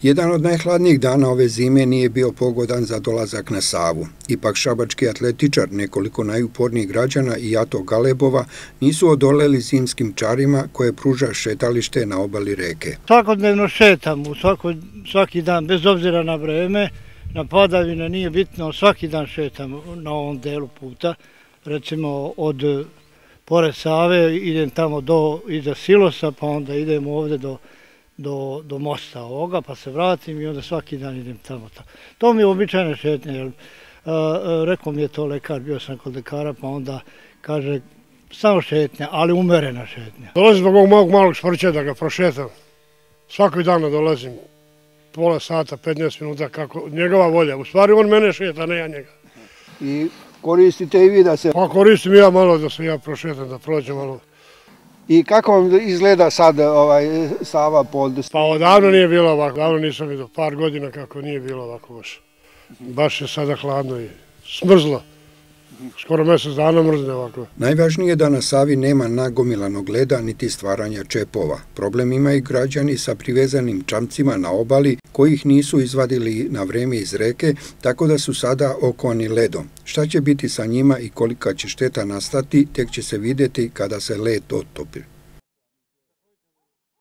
Jedan od najhladnijih dana ove zime nije bio pogodan za dolazak na Savu. Ipak šabački atletičar, nekoliko najupornijih građana i Ato Galebova nisu odoleli zimskim čarima koje pruža šetalište na obali reke. Svakodnevno šetam, svaki dan, bez obzira na vreme, na padavine, nije bitno, svaki dan šetam na ovom delu puta. Recimo od pored Save idem tamo iza Silosa, pa onda idem ovde do mosta ovoga, pa se vratim i onda svaki dan idem tamo. To mi je običajna šetnja. Rekao mi je to lekar, bio sam kod lekara, pa onda kaže samo šetnja, ali umerena šetnja. Dolazim zbog ovog mog malog šprća da ga prošetam. Svakog dana dolazim, pola sata, 15 minuta, kako njegova volja. U stvari on mene šeta, ne ja njega. I koristite i vi da se... Pa koristim ja malo da se ja prošetam, da prođem malo. I kako vam izgleda sad Sava pod... Pa odavno nije bilo ovako, davno nisam vidio, par godina kako nije bilo ovako baš. Baš je sada hladno i smrzlo. Skoro mjesec dana mrzne ovako. Najvažnije je da na Savi nema nagomilanog leda niti stvaranja čepova. Problem imaju građani sa privezanim čamcima na obali kojih nisu izvadili na vreme iz reke, tako da su sada okovani ledom. Šta će biti sa njima i kolika će šteta nastati, tek će se vidjeti kada se led otopi.